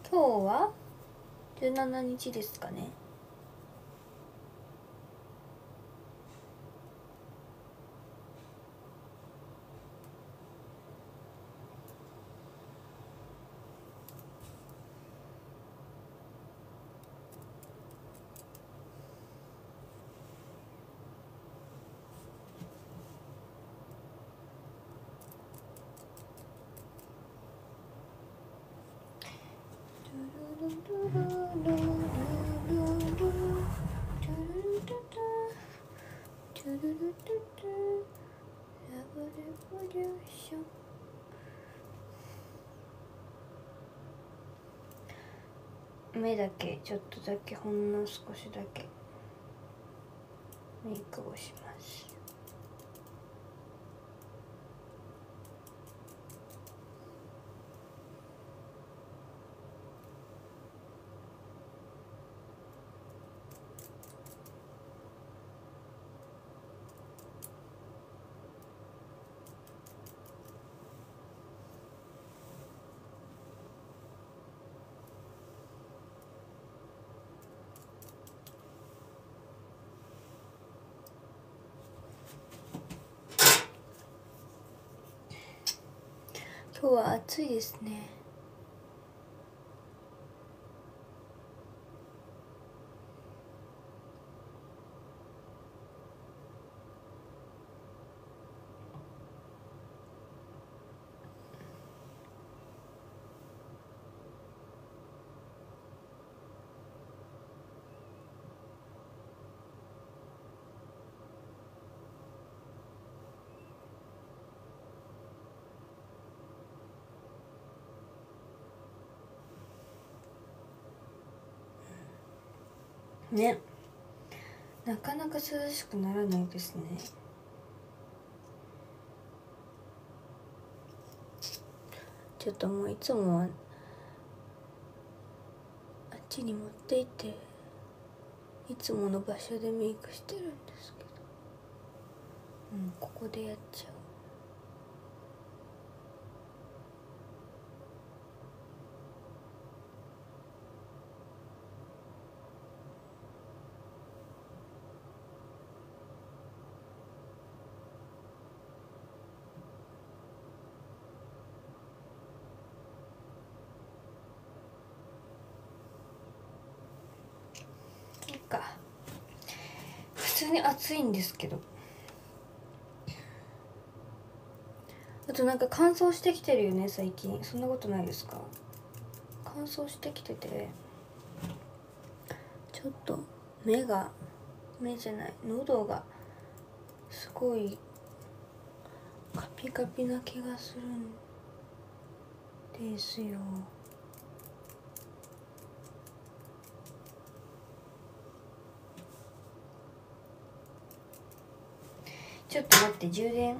今日は17日ですかね。目だけちょっとだけ、ほんの少しだけメイクをします。今日は暑いですね。ね、なかなか涼しくならないですね。ちょっともういつもはあっちに持って行っていつもの場所でメイクしてるんですけど、ここでやっちゃう。普通に暑いんですけど、あとなんか乾燥してきてるよね最近。そんなことないですか？乾燥してきてて、ちょっと目じゃない、喉がすごいカピカピな気がするんですよ。ちょっと待って、充電。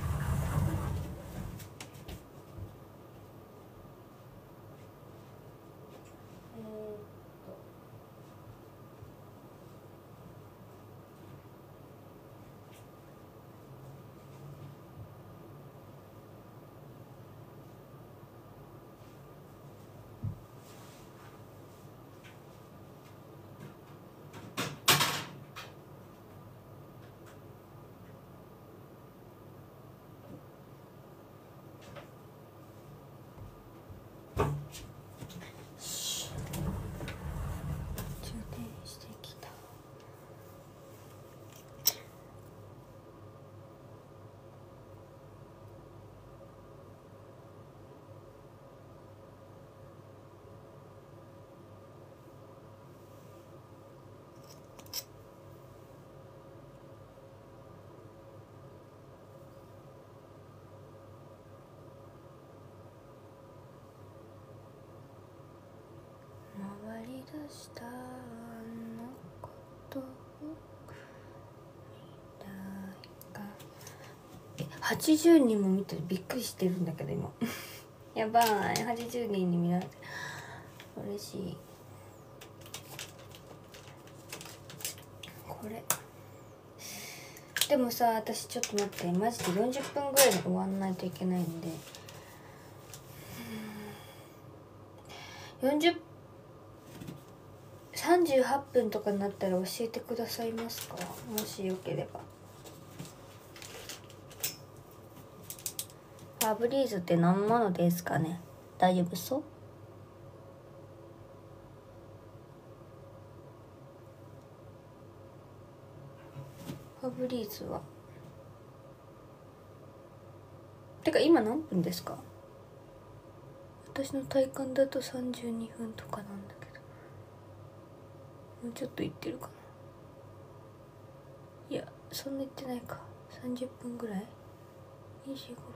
回り出したあのことを見たいか。80人も見てる。びっくりしてるんだけど今やばい、80人に見られて嬉しい。これでもさ、私ちょっと待って、マジで40分ぐらいで終わんないといけないんで、 38分とかになったら教えてくださいますか、もしよければ。ファブリーズって飲むものですかね。大丈夫そう？ファブリーズはてか今何分ですか？私の体感だと32分とかなんだけど、もうちょっといってるかな。いやそんな言ってないか。30分ぐらい、25分。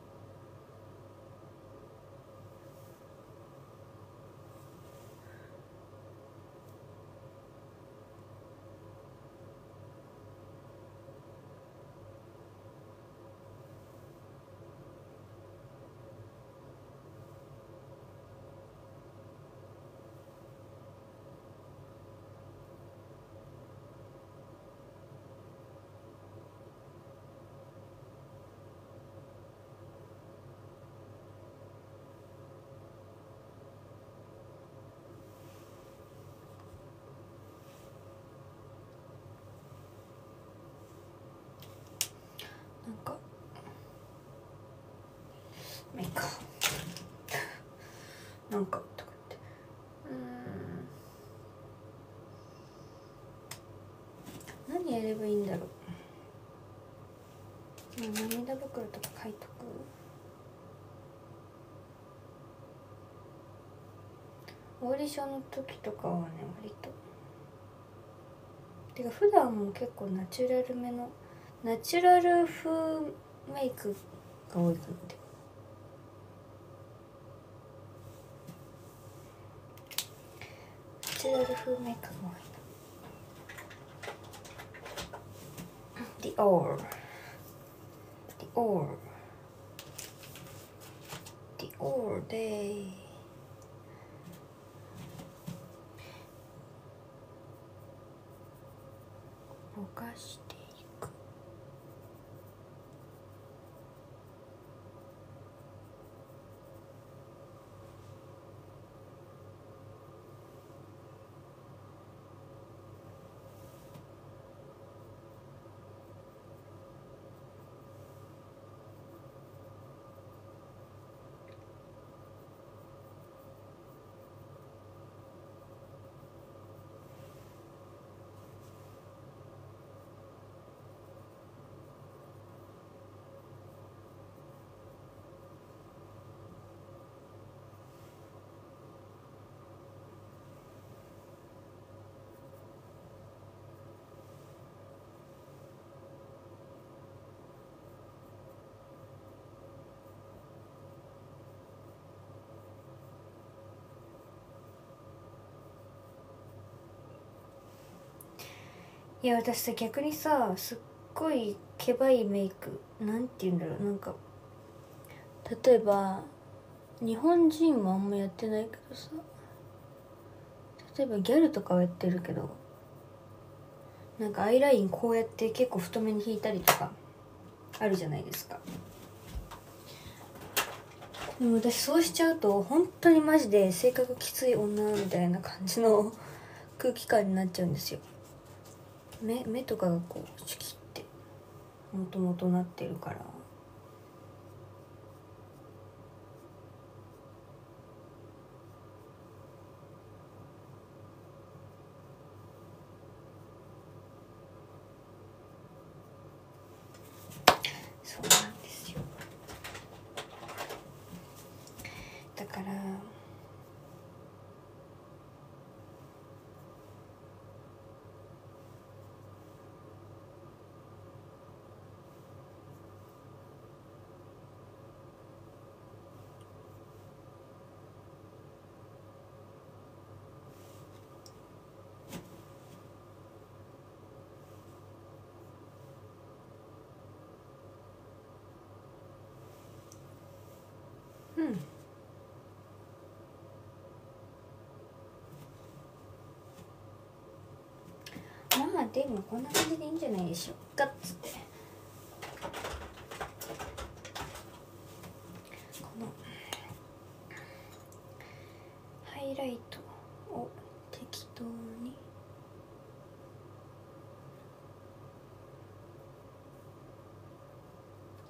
なんかまあいいかなんかとかって何やればいいんだろう。涙袋とか書いとく。オーディションの時とかはね割とてか普段も結構ナチュラルめのナチュラル風メイクが多いかなって。ナチュラル風メイクが多いな。Diorでぼかしていく。いや私さ逆にさすっごいケバいメイクなんて言うんだろう、なんか例えば日本人はあんまやってないけどさ、例えばギャルとかはやってるけど、なんかアイラインこうやって結構太めに引いたりとかあるじゃないですか。でも私そうしちゃうと本当にマジで性格きつい女みたいな感じの空気感になっちゃうんですよ。目とかがこうシュキってもともとなってるから。そうなんですよ。だからまあでもこんな感じでいいんじゃないでしょうかっつって、このハイラ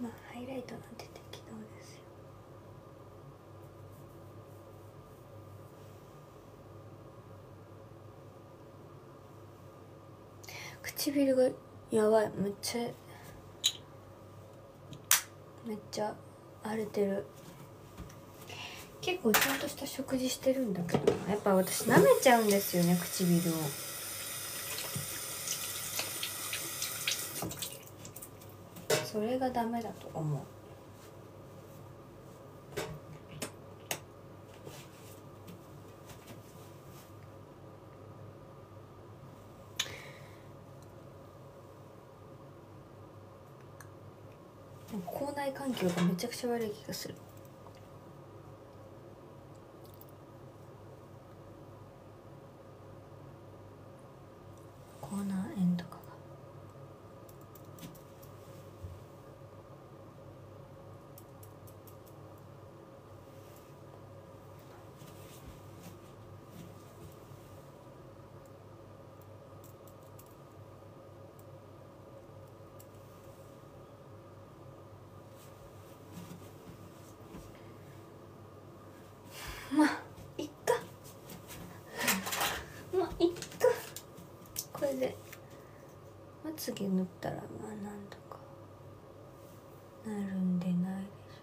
まあハイライトなんて適当ですよ。唇がやばい、めっちゃ荒れてる。結構ちゃんとした食事してるんだけど、やっぱ私舐めちゃうんですよね、唇を。それがダメだと思う。口内環境がめちゃくちゃ悪い気がする。口内炎とかが。まあいっかまあいっか。これでまつげ塗ったらまあなんとかなるんでないでし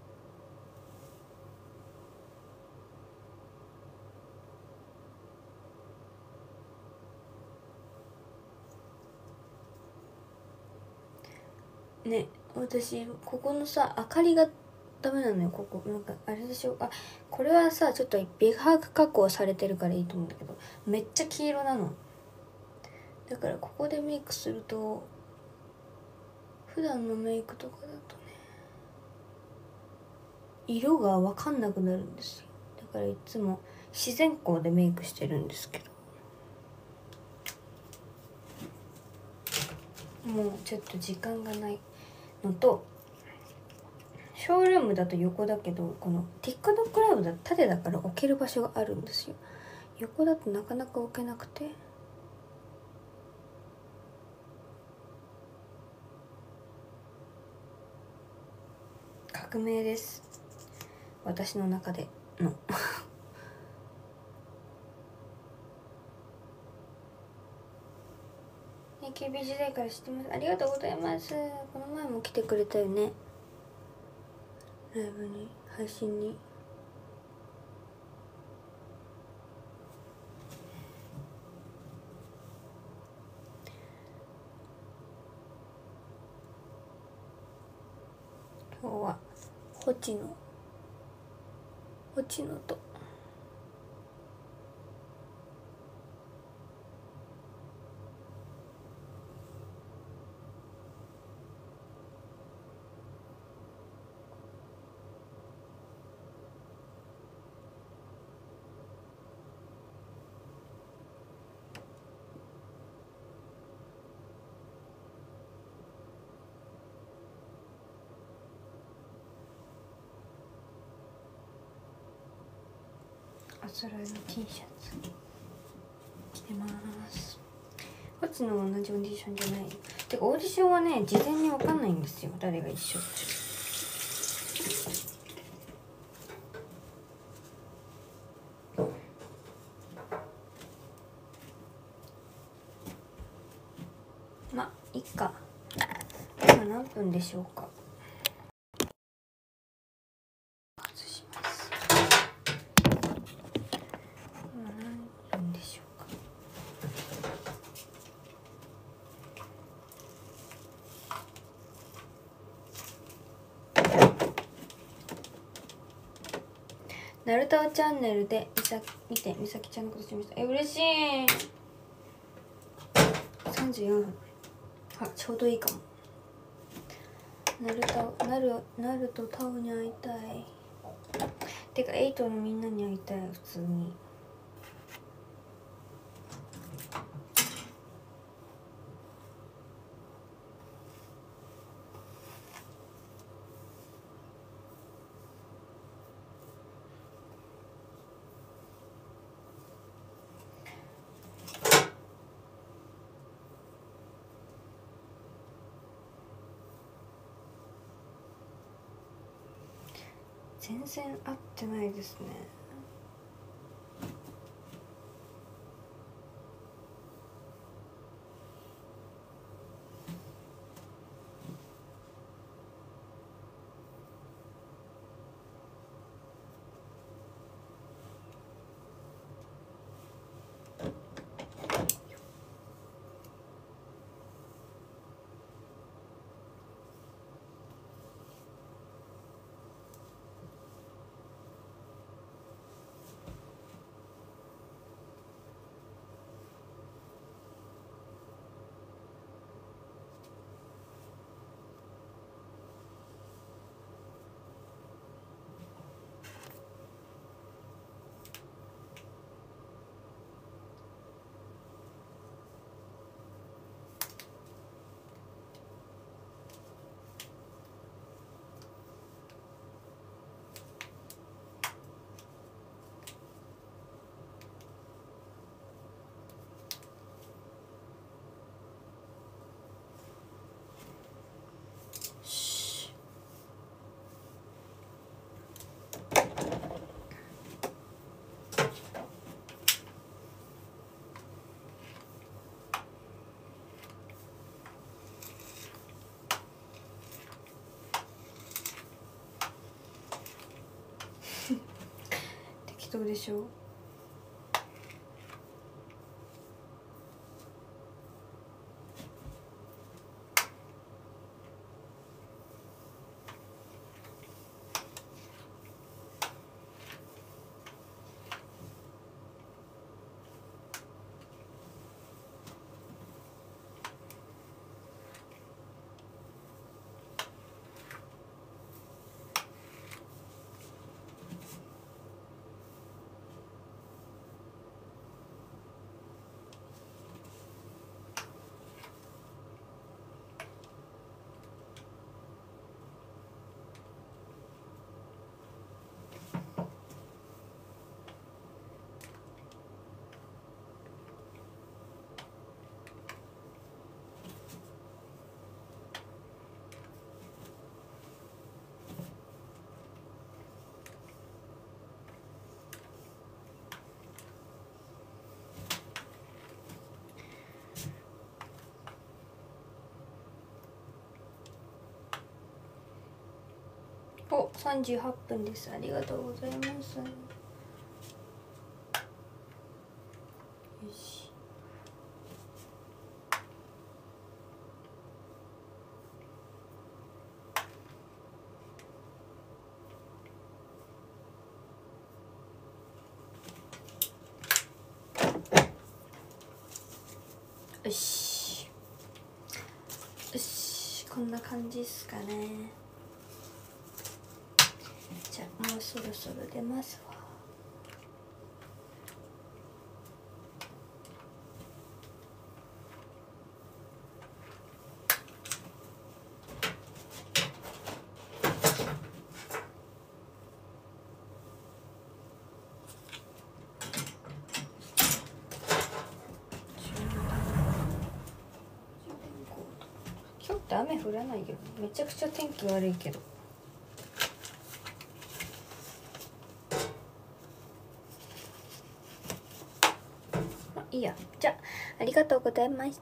ょね。私ここのさ明かりがダメなのよ。ここなんかあれでしょ。あ、これはさちょっと美白加工されてるからいいと思うんだけど、めっちゃ黄色なの。だからここでメイクすると普段のメイクとかだとね色が分かんなくなるんですよ。だからいつも自然光でメイクしてるんですけど、もうちょっと時間がないのと、ショールームだと横だけど、この TikTok ライブだと縦だから置ける場所があるんですよ。横だとなかなか置けなくて。革命です、私の中でのAKB 時代から知ってます。ありがとうございます。この前も来てくれたよね、ライブに、配信に。今日はホチのとあつらいの T シャツ着てます。ホチの同じオーディションじゃない。てかオーディションはね事前に分かんないんですよ、誰が一緒って。まあいっか。今何分でしょうか。外します。今何分でしょうか。ナルトチャンネルで見てみさきちゃんのことしました。嬉しい。34分。あ、ちょうどいいかも。ナルトタオに会いたい。てかエイトのみんなに会いたい、普通に。 全然合ってないですね。適当でしょ。お、38分です。ありがとうございます。よし。よし。よし、こんな感じっすかね。じゃあもうそろそろ出ますわ。今日って雨降らないよね。めちゃくちゃ天気悪いけど。いいや。じゃあありがとうございました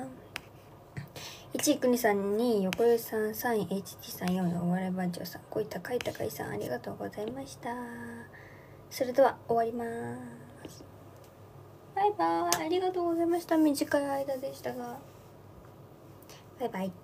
。1位くにさん、2位横吉さん、3位 HT さん、4位お笑い番長さん、5位高い高いさん、ありがとうございました。それでは終わります。バイバイ。ありがとうございました。短い間でしたが、バイバイ。